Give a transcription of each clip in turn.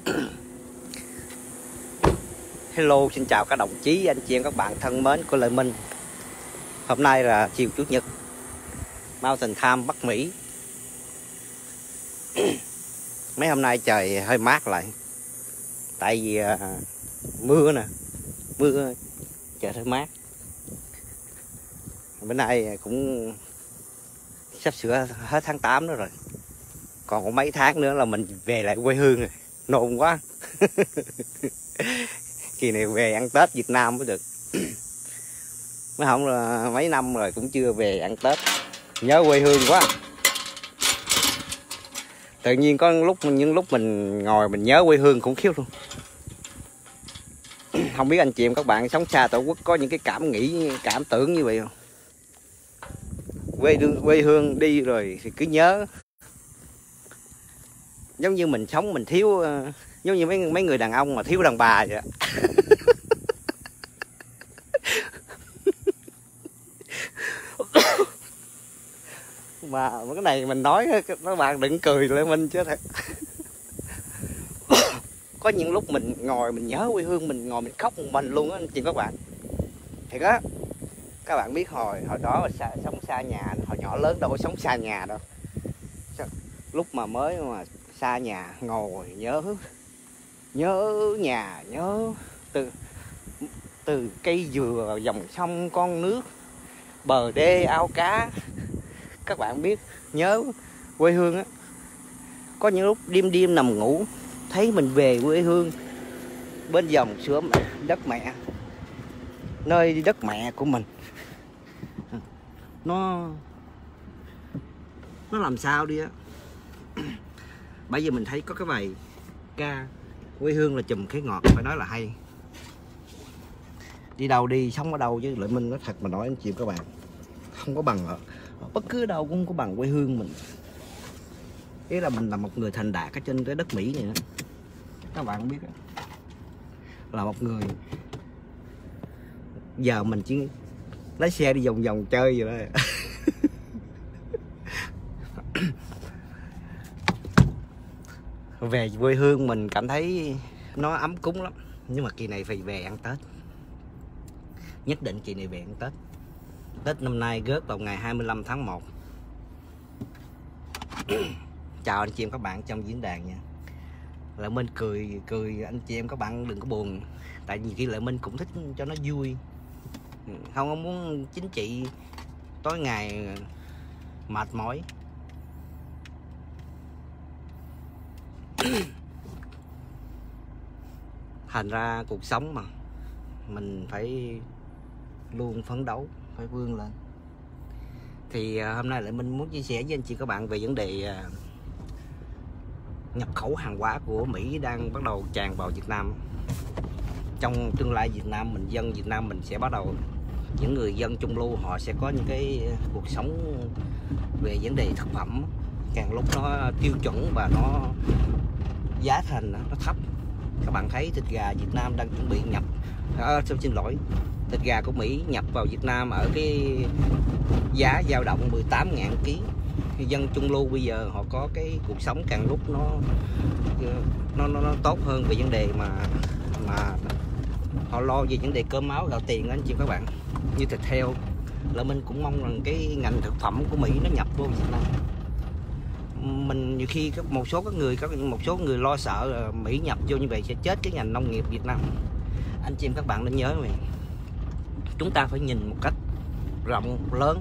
Hello, xin chào các đồng chí, anh chị em, các bạn thân mến của Lợi Minh. Hôm nay là chiều Chủ nhật, Mountain Time Bắc Mỹ. Mấy hôm nay trời hơi mát lại, tại vì mưa nè, mưa trời hơi mát. Bữa nay cũng sắp sửa hết tháng 8 nữa rồi, còn có mấy tháng nữa là mình về lại quê hương rồi, nôn quá. Kỳ này về ăn Tết Việt Nam mới được. Mấy năm rồi cũng chưa về ăn Tết, nhớ quê hương quá. Tự nhiên có những lúc mình ngồi mình nhớ quê hương khủng khiếp luôn. Không biết anh chị em các bạn sống xa tổ quốc có những cái cảm tưởng như vậy không? Quê hương đi rồi thì cứ nhớ, giống như mình sống mình thiếu, giống như mấy người đàn ông mà thiếu đàn bà vậy. Mà cái này mình nói các bạn đừng cười lại mình chứ thật. Có những lúc mình ngồi mình nhớ quê hương, mình ngồi mình khóc một mình luôn á anh chị các bạn. Thiệt á, các bạn biết hồi đó sống xa nhà, hồi nhỏ lớn đâu có sống xa nhà đâu. Lúc mà mới mà xa nhà ngồi nhớ nhà, nhớ từ cây dừa, dòng sông, con nước, bờ đê, ao cá. Các bạn biết nhớ quê hương á. Có những lúc đêm nằm ngủ thấy mình về quê hương, bên dòng sữa đất mẹ, nơi đất mẹ của mình. Nó làm sao đi á. Bây giờ mình thấy có cái bài ca quê hương là chùm khế ngọt, phải nói là hay. Đi đâu đi, sống ở đâu chứ Lợi Minh nói thật mà nói anh chị các bạn, không có bằng ở bất cứ đâu cũng có bằng quê hương mình. Ý là mình là một người thành đạt ở trên cái đất Mỹ này đó. Các bạn biết đó, là một người giờ mình chỉ lái xe đi vòng vòng chơi vậy đó. Về quê hương mình cảm thấy nó ấm cúng lắm. Nhưng mà kỳ này phải về ăn Tết, nhất định kỳ này về ăn Tết. Tết năm nay rớt vào ngày 25 tháng 1. Chào anh chị em các bạn trong diễn đàn nha. Lợi Minh cười anh chị em các bạn đừng có buồn, tại vì khi Lợi Minh cũng thích cho nó vui, không muốn chính trị tối ngày mệt mỏi. Thành ra cuộc sống mà mình phải luôn phấn đấu, phải vươn lên. Thì hôm nay lại mình muốn chia sẻ với anh chị các bạn về vấn đề nhập khẩu hàng hóa của Mỹ đang bắt đầu tràn vào Việt Nam. Trong tương lai dân Việt Nam mình sẽ bắt đầu, những người dân trung lưu họ sẽ có những cái cuộc sống về vấn đề thực phẩm càng lúc nó tiêu chuẩn và nó giá thành nó thấp. Các bạn thấy thịt gà Việt Nam đang chuẩn bị nhập, thịt gà của Mỹ nhập vào Việt Nam ở cái giá dao động 18.000 kg. Dân trung lưu bây giờ họ có cái cuộc sống càng lúc nó tốt hơn về vấn đề mà họ lo về vấn đề cơm áo gạo tiền anh chị các bạn, như thịt heo. Là mình cũng mong rằng cái ngành thực phẩm của Mỹ nó nhập vô Việt Nam. Mình nhiều khi một số người lo sợ Mỹ nhập vô như vậy sẽ chết cái ngành nông nghiệp Việt Nam. Anh chị em các bạn nên nhớ này, chúng ta phải nhìn một cách rộng lớn.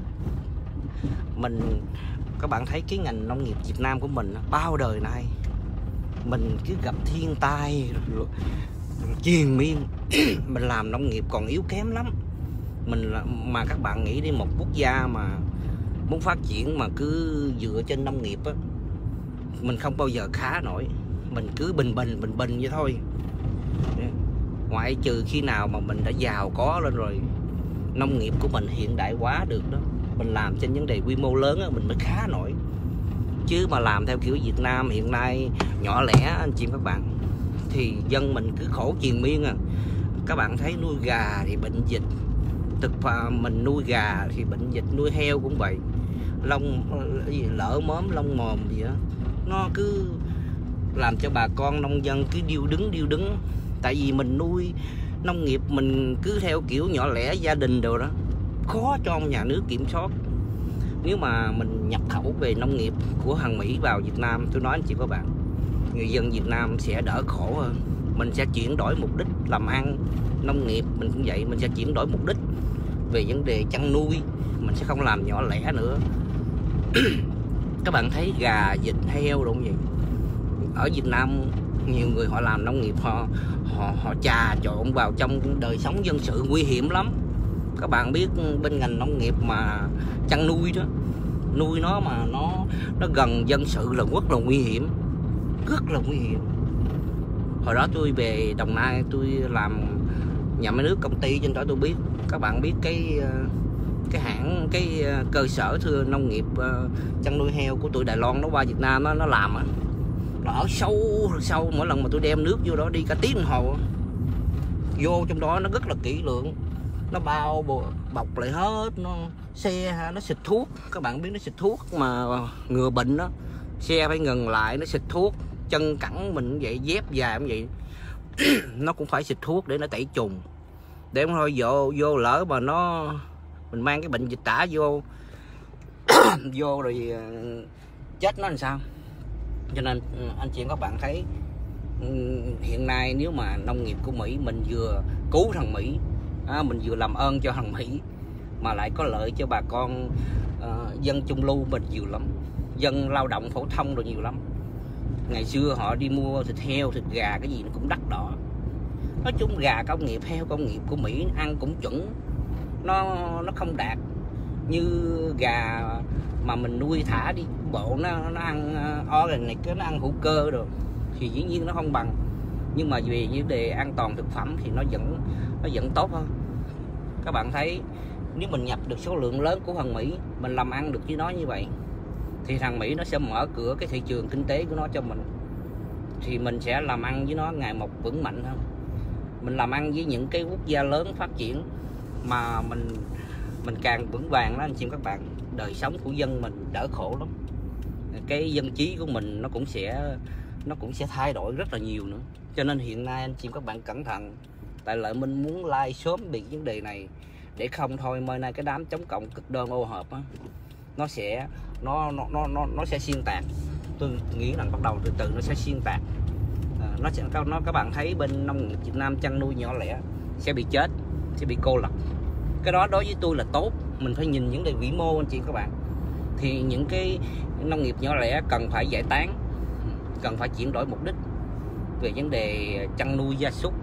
Các bạn thấy cái ngành nông nghiệp Việt Nam của mình bao đời nay mình cứ gặp thiên tai rồi triền miên. Mình làm nông nghiệp còn yếu kém lắm. Mà các bạn nghĩ đi, một quốc gia mà muốn phát triển mà cứ dựa trên nông nghiệp á, mình không bao giờ khá nổi. Mình cứ bình vậy thôi. Ngoại trừ khi nào mà mình đã giàu có lên rồi, nông nghiệp của mình hiện đại hóa được đó, mình làm trên vấn đề quy mô lớn á, mình mới khá nổi. Chứ mà làm theo kiểu Việt Nam hiện nay nhỏ lẻ anh chị các bạn, thì dân mình cứ khổ triền miên à. Các bạn thấy nuôi gà thì bệnh dịch, mình nuôi gà thì bệnh dịch, nuôi heo cũng vậy, lỡ mớm lông mồm gì đó, nó cứ làm cho bà con nông dân cứ điêu đứng. Tại vì mình nuôi nông nghiệp mình cứ theo kiểu nhỏ lẻ gia đình đồ đó, khó cho nhà nước kiểm soát. Nếu mà mình nhập khẩu về nông nghiệp của hàng Mỹ vào Việt Nam, tôi nói anh chị các bạn, người dân Việt Nam sẽ đỡ khổ hơn. Mình sẽ chuyển đổi mục đích làm ăn nông nghiệp, mình cũng vậy, mình sẽ chuyển đổi mục đích về vấn đề chăn nuôi, mình sẽ không làm nhỏ lẻ nữa. Các bạn thấy gà, vịt, heo đúng vậy. Ở Việt Nam nhiều người họ làm nông nghiệp, họ trà trộn vào trong đời sống dân sự, nguy hiểm lắm. Các bạn biết bên ngành nông nghiệp mà chăn nuôi đó, nuôi nó mà nó gần dân sự là rất là nguy hiểm, rất là nguy hiểm. Hồi đó tôi về Đồng Nai, tôi làm nhà máy nước công ty trên đó, tôi biết. Các bạn biết cái cơ sở thưa nông nghiệp chăn nuôi heo của tụi Đài Loan nó qua Việt Nam nó làm á, nó ở sâu. Mỗi lần mà tôi đem nước vô đó đi cả tiếng đồng hồ, vô trong đó nó rất là kỹ lưỡng, nó bao bọc lại hết, nó xịt thuốc. Các bạn biết nó xịt thuốc mà ngừa bệnh đó, xe phải ngừng lại nó xịt thuốc. Chân cẳng mình cũng vậy, dép dài cũng vậy nó cũng phải xịt thuốc để nó tẩy trùng, để không thôi vô lỡ mà mình mang cái bệnh dịch tả vô vô rồi chết nó làm sao. Cho nên anh chị các bạn thấy hiện nay nếu mà nông nghiệp của Mỹ, mình vừa cứu thằng Mỹ, mình vừa làm ơn cho thằng Mỹ, mà lại có lợi cho bà con dân trung lưu mình nhiều lắm, dân lao động phổ thông rồi nhiều lắm. Ngày xưa họ đi mua thịt heo, thịt gà cái gì nó cũng đắt đỏ. Nói chung gà công nghiệp, heo công nghiệp của Mỹ ăn cũng chuẩn, nó không đạt như gà mà mình nuôi thả đi bộ, nó ăn organic, nó ăn hữu cơ rồi thì dĩ nhiên nó không bằng. Nhưng mà về vấn đề an toàn thực phẩm thì nó vẫn tốt hơn. Các bạn thấy nếu mình nhập được số lượng lớn của thằng Mỹ, mình làm ăn được với nó như vậy, thì thằng Mỹ nó sẽ mở cửa cái thị trường kinh tế của nó cho mình, thì mình sẽ làm ăn với nó ngày một vững mạnh hơn. Mình làm ăn với những cái quốc gia lớn phát triển mà mình càng vững vàng đó anh chị các bạn, đời sống của dân mình đỡ khổ lắm. Cái dân trí của mình nó cũng sẽ thay đổi rất là nhiều nữa. Cho nên hiện nay anh chị các bạn cẩn thận, tại Lợi Minh muốn like sớm về vấn đề này, để không thôi mai nay cái đám chống cộng cực đoan ô hợp á, nó sẽ xuyên tạc. Tôi nghĩ là bắt đầu từ từ nó sẽ xuyên tạc. Các bạn thấy bên nông nghiệp Việt Nam chăn nuôi nhỏ lẻ sẽ bị chết, sẽ bị cô lập. Cái đó đối với tôi là tốt. Mình phải nhìn những đề vĩ mô anh chị các bạn. Thì những cái nông nghiệp nhỏ lẻ cần phải giải tán, cần phải chuyển đổi mục đích về vấn đề chăn nuôi gia súc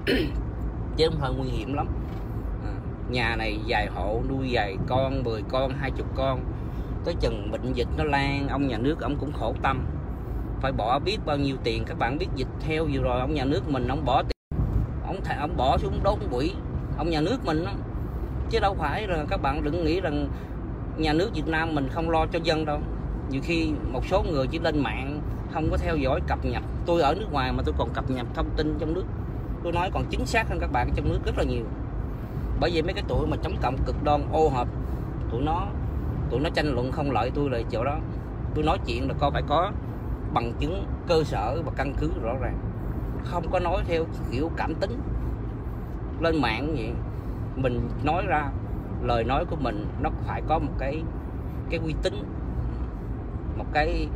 chứ không hơi nguy hiểm lắm. Nhà này vài hộ nuôi vài con, 10 con, 20 con, tới chừng bệnh dịch nó lan, ông nhà nước ông cũng khổ tâm, phải bỏ biết bao nhiêu tiền. Các bạn biết dịch heo vừa rồi, ông nhà nước mình ông bỏ tiền, ông bỏ xuống đốt quỹ, ông nhà nước mình đó. Chứ đâu phải là các bạn đừng nghĩ rằng nhà nước Việt Nam mình không lo cho dân đâu. Nhiều khi một số người chỉ lên mạng không có theo dõi cập nhật. Tôi ở nước ngoài mà tôi còn cập nhật thông tin trong nước, tôi nói còn chính xác hơn các bạn trong nước rất là nhiều. Bởi vì mấy cái tụi mà chống cộng cực đoan ô hợp, tụi nó tranh luận không lợi tôi là chỗ đó. Tôi nói chuyện là phải có bằng chứng cơ sở và căn cứ rõ ràng, không có nói theo kiểu cảm tính lên mạng vậy. Mình nói ra lời nói của mình nó phải có một cái uy tín, một cái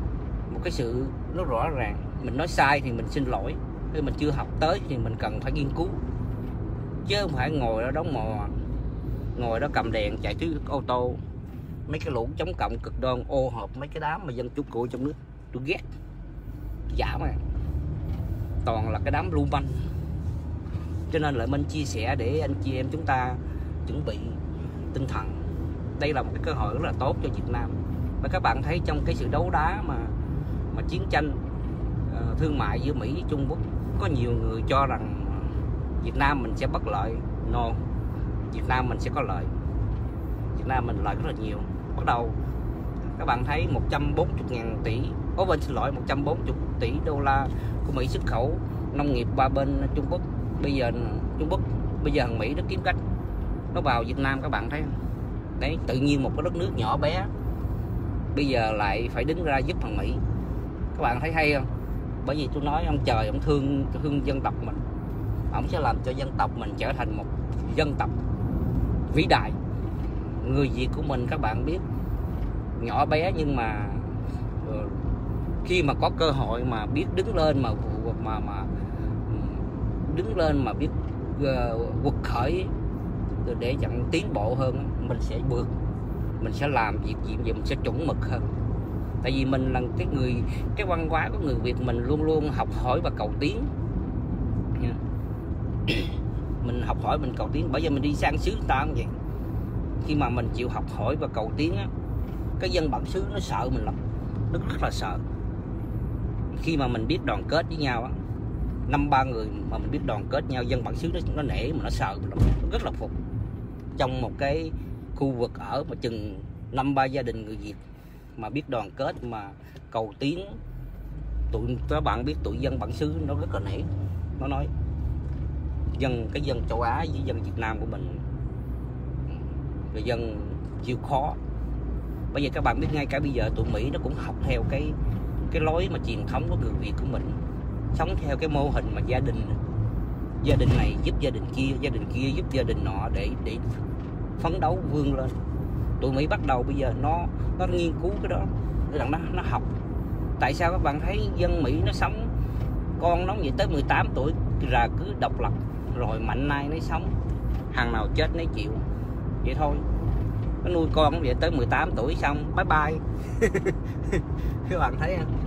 sự nó rõ ràng. Mình nói sai thì mình xin lỗi, khi mình chưa học tới thì mình cần phải nghiên cứu, chứ không phải ngồi đó đóng mò, ngồi đó cầm đèn chạy thứ ô tô. Mấy cái lũ chống cộng cực đoan ô hợp, mấy cái đám mà dân chủ cội trong nước tôi ghét giả mà, toàn là cái đám lưu manh. Cho nên Lợi Minh chia sẻ để anh chị em chúng ta chuẩn bị tinh thần. Đây là một cái cơ hội rất là tốt cho Việt Nam. Và các bạn thấy trong cái sự đấu đá mà chiến tranh thương mại giữa Mỹ với Trung Quốc, có nhiều người cho rằng Việt Nam mình sẽ bất lợi. No, Việt Nam mình sẽ có lợi. Việt Nam mình lợi rất là nhiều. Bắt đầu các bạn thấy 140.000 tỷ, xin lỗi, 140 tỷ đô la của Mỹ xuất khẩu nông nghiệp qua bên Trung Quốc. Bây giờ thằng Mỹ nó kiếm cách nó vào Việt Nam, các bạn thấy không? Đấy, tự nhiên một cái đất nước nhỏ bé bây giờ lại phải đứng ra giúp thằng Mỹ. Các bạn thấy hay không? Bởi vì tôi nói ông trời ông thương dân tộc mình, ông sẽ làm cho dân tộc mình trở thành một dân tộc vĩ đại. Người Việt của mình các bạn biết nhỏ bé, nhưng mà khi mà có cơ hội mà biết đứng lên mà đứng lên mà biết quật khởi để chẳng tiến bộ hơn, mình sẽ vượt, mình sẽ làm việc gì mình sẽ chuẩn mực hơn. Tại vì mình là cái văn hóa của người Việt mình luôn luôn học hỏi và cầu tiến. Mình học hỏi mình cầu tiến, bởi vì mình đi sang xứ người ta cũng vậy. Khi mà mình chịu học hỏi và cầu tiến á, cái dân bản xứ nó sợ mình lắm, nó rất là sợ. Khi mà mình biết đoàn kết với nhau á, 5-3 người mà mình biết đoàn kết nhau, dân bản xứ nó nể mà nó sợ mình lắm, nó rất là phục. Trong một cái khu vực ở mà chừng 5-3 gia đình người Việt mà biết đoàn kết mà cầu tiến, các bạn biết tụi dân bản xứ nó rất là nể. Nó nói cái dân châu Á với dân Việt Nam của mình là dân chịu khó. Bây giờ các bạn biết ngay cả bây giờ tụi Mỹ nó cũng học theo cái lối mà truyền thống của người Việt của mình, sống theo cái mô hình mà gia đình này giúp gia đình kia giúp gia đình nọ để phấn đấu vươn lên. Tụi Mỹ bắt đầu bây giờ nó nghiên cứu cái đó, nó học. Tại sao các bạn thấy dân Mỹ nó sống, con nó vậy tới 18 tuổi là cứ độc lập rồi mạnh nay nó sống, hàng nào chết nấy chịu vậy thôi. Nó nuôi con vậy tới 18 tuổi xong bye bye. Các bạn thấy không?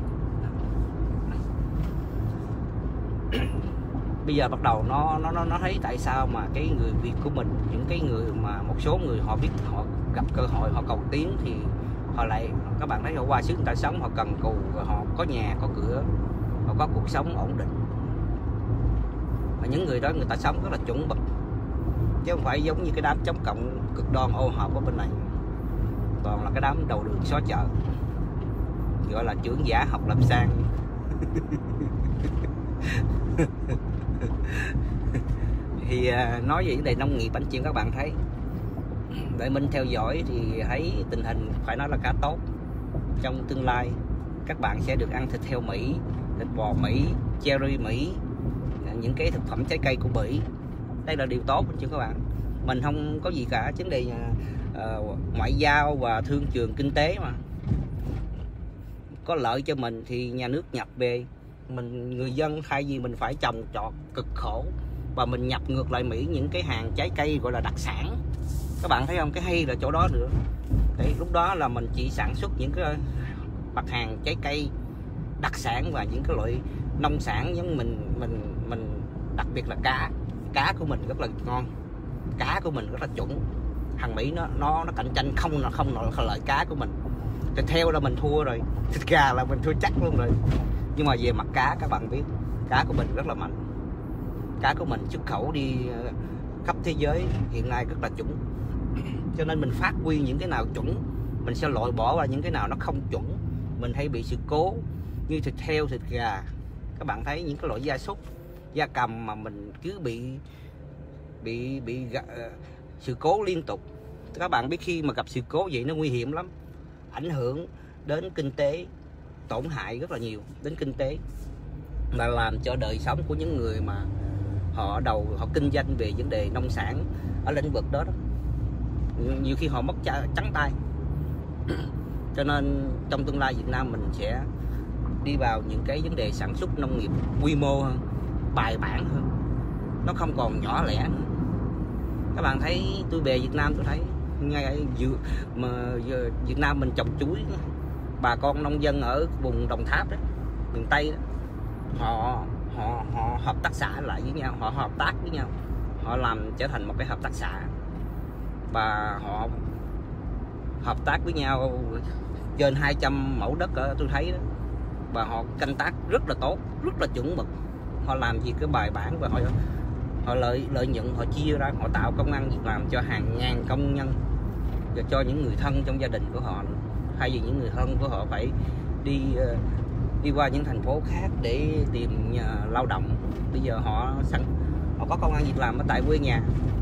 Bây giờ bắt đầu nó thấy tại sao mà cái người Việt của mình, những cái người mà một số người họ biết họ gặp cơ hội họ cầu tiến thì họ lại, các bạn thấy họ qua xứ người ta sống, họ cần cù, họ có nhà có cửa, họ có cuộc sống ổn định. Mà những người đó người ta sống rất là chuẩn mực, chứ không phải giống như cái đám chống cộng cực đoan ô hợp ở bên này, toàn là cái đám đầu đường xó chợ, gọi là trưởng giả học làm sang. Thì nói về vấn đề nông nghiệp anh chị các bạn thấy, để mình theo dõi thì thấy tình hình phải nói là khá tốt. Trong tương lai các bạn sẽ được ăn thịt heo Mỹ, thịt bò Mỹ, cherry Mỹ, những cái thực phẩm trái cây của Mỹ. Đây là điều tốt anh chị các bạn. Mình không có gì cả, vấn đề ngoại giao và thương trường kinh tế mà có lợi cho mình thì nhà nước nhập về, mình người dân thay vì mình phải trồng trọt cực khổ và mình nhập ngược lại Mỹ những cái hàng trái cây gọi là đặc sản. Các bạn thấy không, cái hay là chỗ đó nữa. Đấy, lúc đó là mình chỉ sản xuất những cái mặt hàng trái cây đặc sản và những cái loại nông sản, giống mình đặc biệt là cá của mình rất là ngon, cá của mình rất là chuẩn. Thằng Mỹ nó cạnh tranh không nổi lợi cá của mình. Thịt heo là mình thua rồi, thịt gà là mình thua chắc luôn rồi. Nhưng mà về mặt cá các bạn biết, cá của mình rất là mạnh. Cá của mình xuất khẩu đi khắp thế giới hiện nay rất là chuẩn. Cho nên mình phát huy những cái nào chuẩn, mình sẽ loại bỏ qua những cái nào nó không chuẩn. Mình hay bị sự cố như thịt heo, thịt gà. Các bạn thấy những cái loại gia súc, gia cầm mà mình cứ bị sự cố liên tục. Các bạn biết khi mà gặp sự cố vậy nó nguy hiểm lắm, ảnh hưởng đến kinh tế, tổn hại rất là nhiều đến kinh tế, mà làm cho đời sống của những người mà họ kinh doanh về vấn đề nông sản ở lĩnh vực đó, nhiều khi họ mất trắng tay. Cho nên trong tương lai Việt Nam mình sẽ đi vào những cái vấn đề sản xuất nông nghiệp quy mô hơn, bài bản hơn, nó không còn nhỏ lẻ nữa. Các bạn thấy tôi về Việt Nam tôi thấy ngay Việt Nam mình trồng chuối, bà con nông dân ở vùng Đồng Tháp đó, miền Tây đó, họ hợp tác xã lại với nhau, họ hợp tác với nhau, họ làm trở thành một cái hợp tác xã và họ hợp tác với nhau trên 200 mẫu đất ở tôi thấy đó, và họ canh tác rất là tốt, rất là chuẩn mực. Họ làm gì cái bài bản và họ lợi nhuận họ chia ra, họ tạo công ăn việc làm cho hàng ngàn công nhân và cho những người thân trong gia đình của họ, hay vì những người thân của họ phải đi qua những thành phố khác để tìm lao động. Bây giờ họ có công ăn việc làm ở tại quê nhà.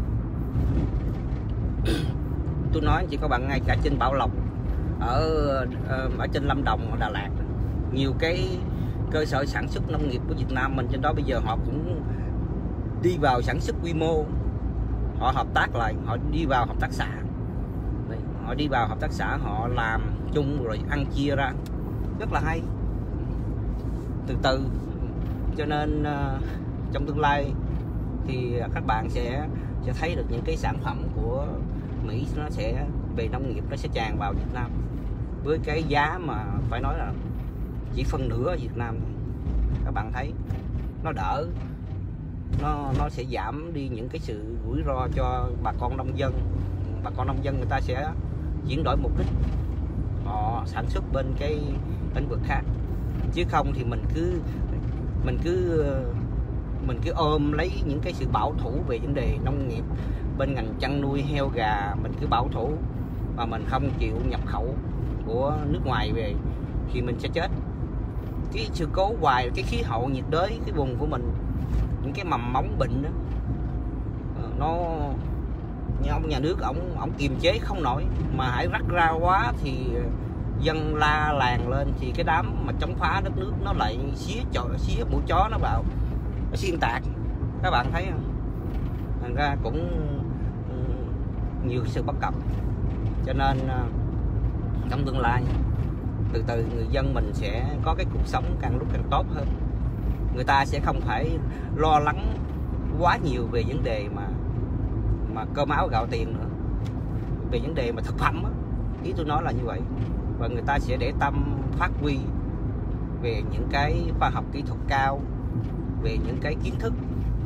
Tôi nói chị các bạn, ngay cả trên Bảo Lộc ở trên Lâm Đồng, Đà Lạt, nhiều cái cơ sở sản xuất nông nghiệp của Việt Nam mình trên đó bây giờ họ cũng đi vào sản xuất quy mô, họ hợp tác lại, họ đi vào hợp tác xã. Đấy, họ đi vào hợp tác xã, họ làm chung rồi ăn chia ra, rất là hay. Từ từ, cho nên trong tương lai thì các bạn sẽ thấy được những cái sản phẩm của Mỹ nó sẽ về nông nghiệp nó sẽ tràn vào Việt Nam với cái giá mà phải nói là chỉ phân nửa ở Việt Nam. Các bạn thấy nó đỡ, nó sẽ giảm đi những cái sự rủi ro cho bà con nông dân. Bà con nông dân người ta sẽ chuyển đổi mục đích, họ sản xuất bên cái lĩnh vực khác, chứ không thì mình cứ ôm lấy những cái sự bảo thủ về vấn đề nông nghiệp. Bên ngành chăn nuôi heo gà mình cứ bảo thủ mà mình không chịu nhập khẩu của nước ngoài về thì mình sẽ chết. Cái sự cố hoài, cái khí hậu nhiệt đới cái vùng của mình, những cái mầm móng bệnh đó, nó như ông nhà nước ổng kiềm chế không nổi, mà hãy rắc ra quá thì dân la làng lên, thì cái đám mà chống phá đất nước nó lại xía mũi chó nó vào, nó xuyên tạc. Các bạn thấy không? Thành ra cũng nhiều sự bất cập. Cho nên trong tương lai từ từ người dân mình sẽ có cái cuộc sống càng lúc càng tốt hơn. Người ta sẽ không phải lo lắng quá nhiều về vấn đề mà cơm áo gạo tiền nữa, về vấn đề mà thực phẩm á. Ý tôi nói là như vậy. Và người ta sẽ để tâm phát huy về những cái khoa học kỹ thuật cao, về những cái kiến thức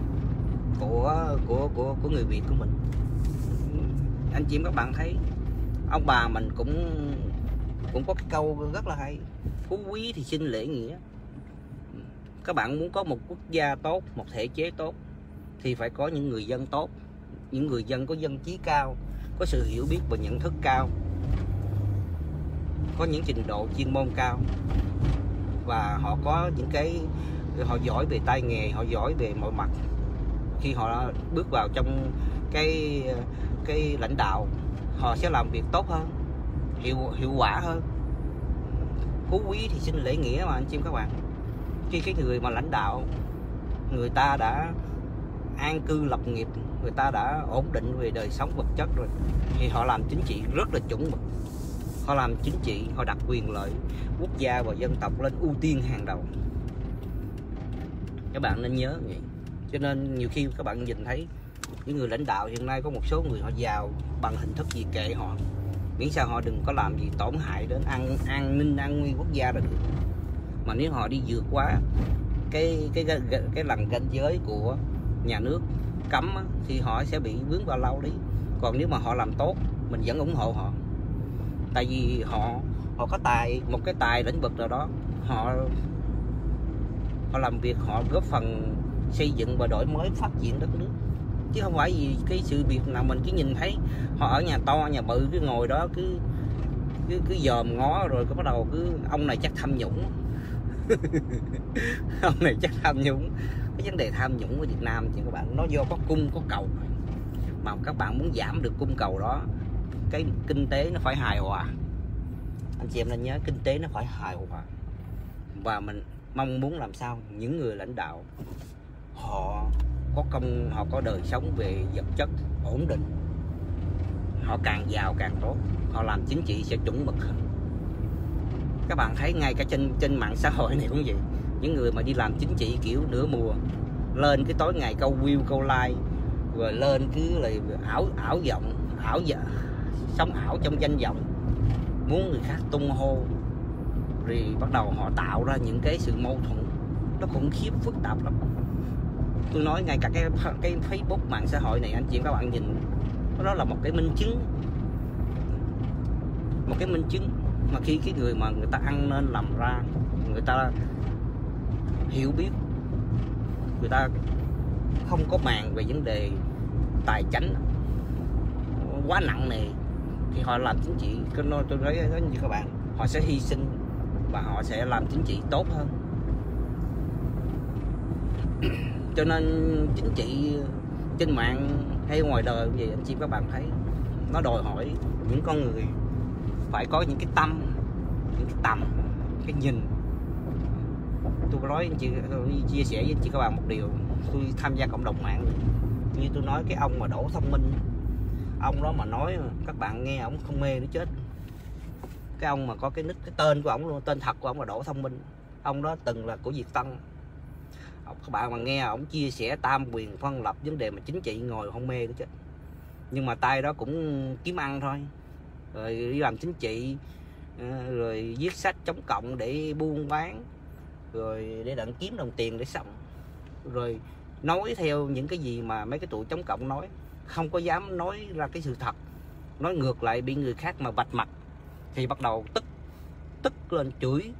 của người Việt của mình. Anh chị em các bạn thấy ông bà mình cũng có cái câu rất là hay: phú quý thì sinh lễ nghĩa. Các bạn muốn có một quốc gia tốt, một thể chế tốt thì phải có những người dân tốt, những người dân có dân trí cao, có sự hiểu biết và nhận thức cao, có những trình độ chuyên môn cao, và họ có những cái, họ giỏi về tay nghề, họ giỏi về mọi mặt. Khi họ bước vào trong cái lãnh đạo, họ sẽ làm việc tốt hơn, hiệu quả hơn. Phú quý thì sinh lễ nghĩa mà anh chị các bạn. Khi cái người mà lãnh đạo, người ta đã an cư lập nghiệp, người ta đã ổn định về đời sống vật chất rồi, thì họ làm chính trị rất là chuẩn mực. Họ làm chính trị, họ đặt quyền lợi quốc gia và dân tộc lên ưu tiên hàng đầu. Các bạn nên nhớ vậy. Cho nên nhiều khi các bạn nhìn thấy những người lãnh đạo hiện nay, có một số người họ giàu bằng hình thức gì kệ họ, miễn sao họ đừng có làm gì tổn hại đến an ninh an nguy quốc gia là được. Mà nếu họ đi vượt quá cái lằn ranh giới của nhà nước cấm á, thì họ sẽ bị vướng vào lao lý. Còn nếu mà họ làm tốt, mình vẫn ủng hộ họ. Tại vì họ có một cái tài lĩnh vực nào đó, họ làm việc, họ góp phần xây dựng và đổi mới phát triển đất nước. Chứ không phải vì cái sự việc nào mình cứ nhìn thấy họ ở nhà to nhà bự, cứ ngồi đó cứ dòm ngó, rồi bắt đầu ông này chắc tham nhũng. Ông này chắc tham nhũng. Cái vấn đề tham nhũng của Việt Nam thì các bạn, nó do có cung có cầu. Mà các bạn muốn giảm được cung cầu đó, cái kinh tế nó phải hài hòa. Anh chị em nên nhớ, kinh tế nó phải hài hòa. Và mình mong muốn làm sao những người lãnh đạo họ có đời sống về vật chất ổn định, họ càng giàu càng tốt, họ làm chính trị sẽ chuẩn mực hơn. Các bạn thấy ngay cả trên mạng xã hội này cũng vậy, những người mà đi làm chính trị kiểu nửa mùa, lên cái tối ngày câu view câu like, rồi lên cứ là ảo vọng, sống ảo trong danh vọng, muốn người khác tung hô, rồi bắt đầu họ tạo ra những cái sự mâu thuẫn, nó khủng khiếp phức tạp lắm. Tôi nói ngay cả cái Facebook, mạng xã hội này, anh chị các bạn nhìn, đó là một cái minh chứng, mà khi cái người mà người ta ăn nên làm ra, người ta hiểu biết, người ta không có màng về vấn đề tài chánh quá nặng nề, thì họ làm chính trị, tôi nói như các bạn, họ sẽ hy sinh và họ sẽ làm chính trị tốt hơn. Cho nên chính trị trên mạng hay ngoài đời gì, anh chị các bạn thấy, nó đòi hỏi những con người phải có những cái tâm, những cái tầm, cái nhìn, Tôi nói anh chị, chia sẻ với anh chị các bạn một điều, tôi tham gia cộng đồng mạng như tôi nói, cái ông mà Đỗ Thông Minh, ông đó mà nói các bạn nghe ổng không mê nó chết. Cái ông mà có cái nick, cái tên của ổng luôn, tên thật của ổng là Đỗ Thông Minh. Ông đó từng là của Việt Tân. Các bạn mà nghe ổng chia sẻ tam quyền phân lập, vấn đề mà chính trị ngồi không mê nó chết. Nhưng mà tay đó cũng kiếm ăn thôi, rồi đi làm chính trị, rồi viết sách chống cộng để buôn bán, rồi để đặng kiếm đồng tiền để sống, rồi nói theo những cái gì mà mấy cái tụi chống cộng nói, không có dám nói ra cái sự thật, nói ngược lại bị người khác mà vạch mặt thì bắt đầu tức lên chửi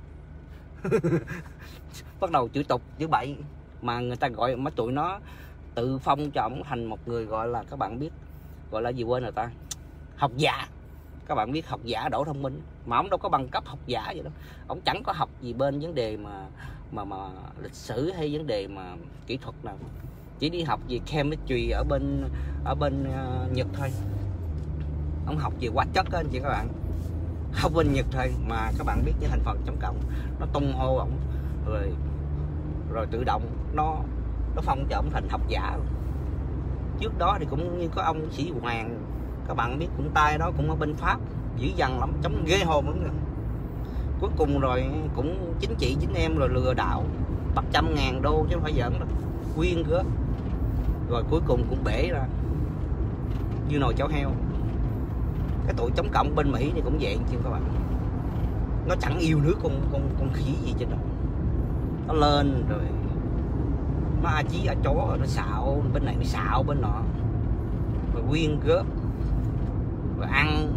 bắt đầu chửi tục chửi bậy, mà người ta gọi mấy tụi nó tự phong cho ổng thành một người gọi là, các bạn biết gọi là gì quên rồi ta, học giả. Các bạn biết học giả Đỗ Thông Minh, mà ông đâu có bằng cấp học giả vậy đâu, ông chẳng có học gì bên vấn đề mà lịch sử hay vấn đề mà kỹ thuật nào, chỉ đi học về chemistry ở bên Nhật thôi. Ông học về hóa chất đó anh chị các bạn, học bên Nhật thôi, mà các bạn biết những thành phần chống cộng nó tung hô ổng, rồi tự động nó phong cho ổng thành học giả. Trước đó thì cũng như có ông Sĩ Hoàng, các bạn biết cũng tay đó cũng ở bên Pháp, dữ dằn lắm, chống ghê hồn lắm rồi. Cuối cùng rồi cũng chính trị chính em, rồi lừa đảo bắt 100.000 đô chứ không phải giỡn đâu, quyên góp, rồi cuối cùng cũng bể ra như nồi cháo heo. Cái tụi chống cộng bên Mỹ thì cũng vậy chứ các bạn, nó chẳng yêu nước con khỉ gì trên đó, nó lên rồi nó a chí a chó, nó xạo bên này, nó xạo bên nọ, rồi quyên góp rồi ăn.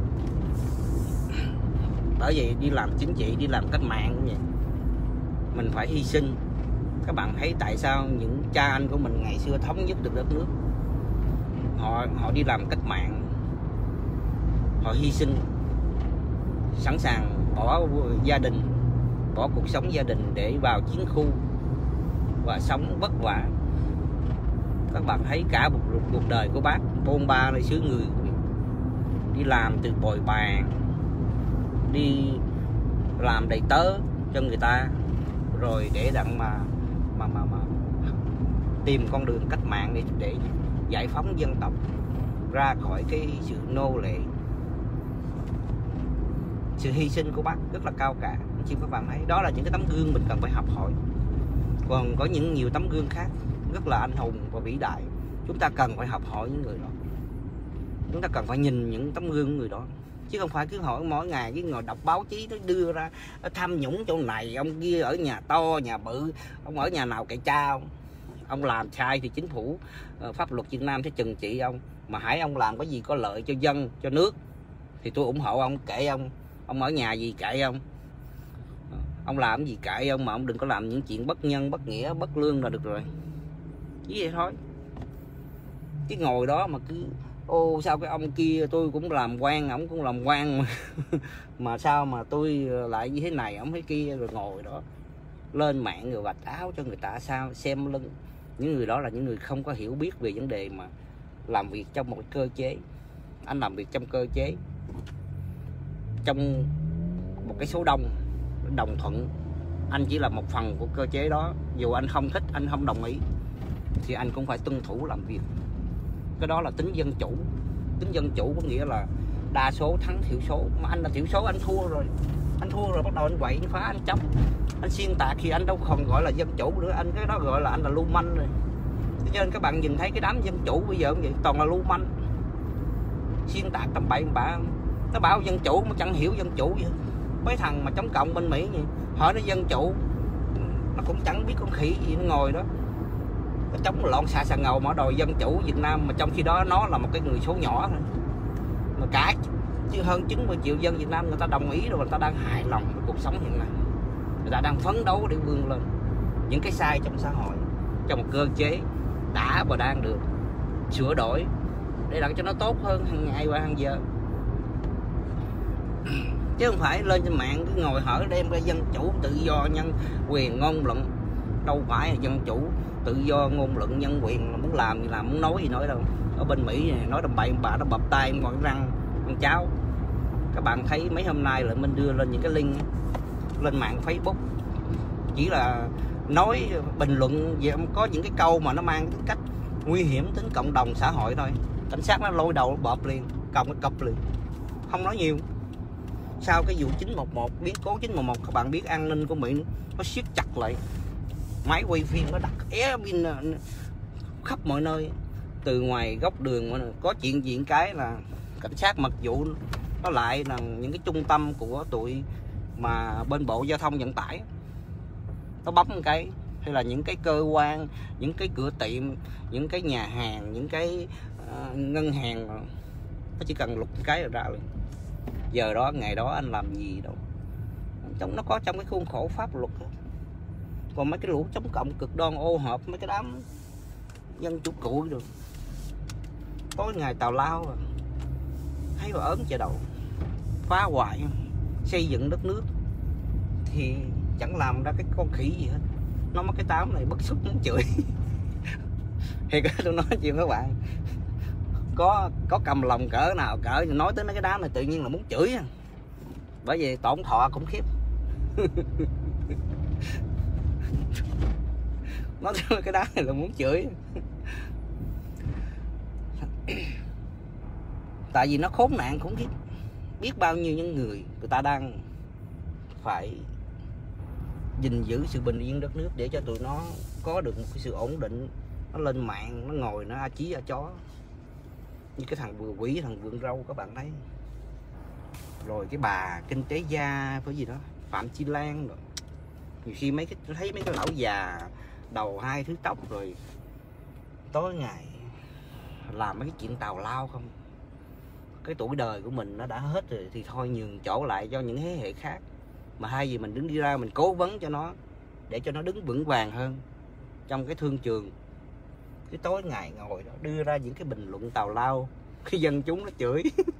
Bởi vậy đi làm chính trị, đi làm cách mạng cũng vậy, mình phải hy sinh. Các bạn thấy tại sao những cha anh của mình ngày xưa thống nhất được đất nước, họ đi làm cách mạng, họ hy sinh, sẵn sàng bỏ gia đình, bỏ cuộc sống gia đình để vào chiến khu và sống vất vả. Các bạn thấy cả một cuộc đời của bác bôn ba nơi xứ người, đi làm từ bồi bàn, đi làm đầy tớ cho người ta, rồi để đặng mà tìm con đường cách mạng để giải phóng dân tộc ra khỏi cái sự nô lệ. Sự hy sinh của bác rất là cao cả, chị các bạn thấy đó là những cái tấm gương mình cần phải học hỏi. Còn có nhiều tấm gương khác rất là anh hùng và vĩ đại, chúng ta cần phải học hỏi những người đó, chúng ta cần phải nhìn những tấm gương của người đó, chứ không phải cứ hỏi mỗi ngày cái ngồi đọc báo chí nó đưa ra tham nhũng chỗ này, ông kia ở nhà to nhà bự, ông ở nhà nào cậy cha ông làm sai thì chính phủ pháp luật Việt Nam sẽ trừng trị ông, mà hãy ông làm cái gì có lợi cho dân cho nước thì tôi ủng hộ ông, kệ ông ở nhà gì kệ ông làm cái gì kệ ông, mà ông đừng có làm những chuyện bất nhân bất nghĩa bất lương là được rồi, chỉ vậy thôi. Chứ ngồi đó mà cứ ô sao cái ông kia tôi cũng làm quan, ổng cũng làm quan mà sao mà tôi lại như thế này, ổng thế kia, rồi ngồi đó lên mạng rồi vạch áo cho người ta sao xem lưng. Những người đó là những người không có hiểu biết về vấn đề mà làm việc trong một cơ chế. Anh làm việc trong cơ chế, trong một cái số đông đồng thuận, anh chỉ là một phần của cơ chế đó, dù anh không thích, anh không đồng ý thì anh cũng phải tuân thủ làm việc. Cái đó là tính dân chủ. Tính dân chủ có nghĩa là đa số thắng thiểu số, mà anh là thiểu số anh thua rồi, bắt đầu anh quậy, anh phá, anh chống, anh xuyên tạc thì anh đâu còn gọi là dân chủ nữa, anh cái đó gọi là anh là lưu manh rồi. Cho nên các bạn nhìn thấy cái đám dân chủ bây giờ cũng vậy, toàn là lưu manh, xuyên tạc tầm bậy bạ. Nó bảo dân chủ mà chẳng hiểu dân chủ vậy. Mấy thằng mà chống cộng bên Mỹ vậy, hỏi nó dân chủ nó cũng chẳng biết con khỉ gì, nó ngồi đó nó chống lộn xà ngầu mà đòi dân chủ Việt Nam, mà trong khi đó nó là một cái người số nhỏ thôi, mà cả chứ hơn 90 triệu dân Việt Nam người ta đồng ý rồi, người ta đang hài lòng với cuộc sống hiện nay, người ta đang phấn đấu để vươn lên. Những cái sai trong xã hội, trong một cơ chế đã và đang được sửa đổi để làm cho nó tốt hơn hàng ngày và hàng giờ, chứ không phải lên trên mạng cứ ngồi hỏi đem ra dân chủ tự do nhân quyền ngôn luận. Đâu phải là dân chủ tự do ngôn luận nhân quyền, muốn làm thì làm, muốn nói gì nói đâu. Ở bên Mỹ này, nói đầm bậy bà nó bập tay ngồi răng con cháu. Các bạn thấy mấy hôm nay là mình đưa lên những cái link lên mạng Facebook chỉ là nói bình luận về có những cái câu mà nó mang tính cách nguy hiểm đến cộng đồng xã hội thôi. Cảnh sát nó lôi đầu bợp liền, còng cái cọc liền, không nói nhiều. Sau cái vụ 911, biến cố 911, các bạn biết an ninh của Mỹ nó siết chặt lại, máy quay phim nó đặt é pin khắp mọi nơi. Từ ngoài góc đường mà có chuyện gì cái là cảnh sát mật vụ nó lại là những cái trung tâm của tụi mà bên Bộ Giao thông Vận tải, nó bấm một cái, hay là những cái cơ quan, những cái cửa tiệm, những cái nhà hàng, những cái ngân hàng, nó chỉ cần lục cái rồi ra liền. Giờ đó ngày đó anh làm gì đâu, nó có trong cái khuôn khổ pháp luật. Còn mấy cái lũ chống cộng cực đoan ô hợp, mấy cái đám dân chủ cụi rồi tối ngày tào lao à, thấy mà ớn chợ đầu, phá hoại xây dựng đất nước thì chẳng làm ra cái con khỉ gì hết. Nó mất cái tám này bức xúc muốn chửi. Thì tôi nói chuyện các bạn, có cầm lòng cỡ nào cỡ nói tới mấy cái đám này tự nhiên là muốn chửi, bởi vì tổn thọ khủng khiếp. Nói tới cái đám này là muốn chửi. Tại vì nó khốn nạn khủng khiếp. Biết bao nhiêu những người ta đang phải gìn giữ sự bình yên đất nước để cho tụi nó có được một cái sự ổn định. Nó lên mạng, nó ngồi nó a chí a chó như cái thằng vừa quỷ, thằng vườn rau các bạn thấy. Rồi cái bà kinh tế gia cái gì đó, Phạm Chi Lan rồi. Nhiều khi thấy mấy cái lão già đầu 2 thứ tóc rồi tối ngày làm mấy cái chuyện tào lao không. Cái tuổi đời của mình nó đã hết rồi thì thôi nhường chỗ lại cho những thế hệ khác. Mà hay gì mình đứng đi ra mình cố vấn cho nó, để cho nó đứng vững vàng hơn trong cái thương trường. Cái tối ngày ngồi đó đưa ra những cái bình luận tào lao, cái dân chúng nó chửi.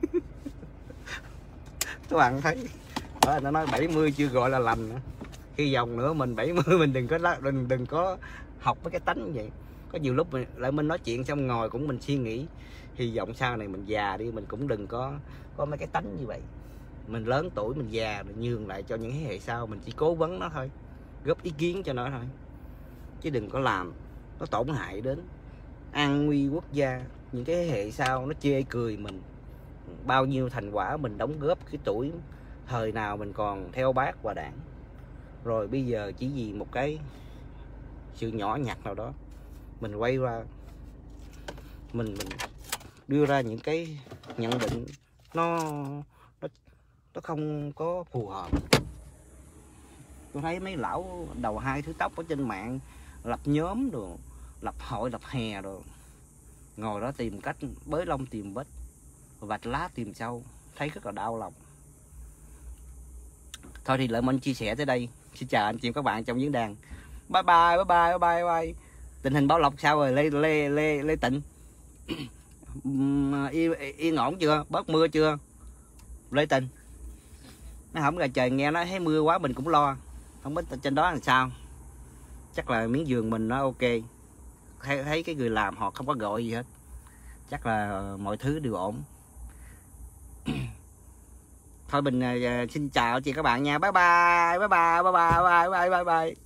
Các bạn thấy đó, nó nói 70 chưa gọi là lành nữa. Hy vọng nữa mình 70 mình đừng có học với cái tánh như vậy. Có nhiều lúc lại mình nói chuyện xong ngồi cũng mình suy nghĩ, hy vọng sau này mình già đi mình cũng đừng có mấy cái tánh như vậy. Mình lớn tuổi mình già mình nhường lại cho những thế hệ sau, mình chỉ cố vấn nó thôi, góp ý kiến cho nó thôi, chứ đừng có làm nó tổn hại đến an nguy quốc gia. Những cái thế hệ sau nó chê cười mình, bao nhiêu thành quả mình đóng góp cái tuổi thời nào mình còn theo bác và đảng, rồi bây giờ chỉ vì một cái sự nhỏ nhặt nào đó mình quay ra mình đưa ra những cái nhận định nó không có phù hợp. Tôi thấy mấy lão đầu 2 thứ tóc ở trên mạng lập nhóm rồi, lập hội, lập hè rồi, ngồi đó tìm cách bới lông tìm vết, vạch lá tìm sâu, thấy rất là đau lòng. Thôi thì Lợi Minh chia sẻ tới đây. Xin chào anh chị các bạn trong diễn đàn. Bye bye, bye bye, bye bye, bye. Tình hình Bảo Lộc sao rồi Lê Tịnh? Yên ổn chưa? Bớt mưa chưa? Lê Tịnh. Nó không là trời nghe nó thấy mưa quá mình cũng lo. Không biết trên đó là sao. Chắc là miếng giường mình nó ok. Thấy cái người làm họ không có gọi gì hết. Chắc là mọi thứ đều ổn. Thôi mình xin chào chị các bạn nha. Bye bye, bye bye, bye bye, bye bye, bye bye, bye bye.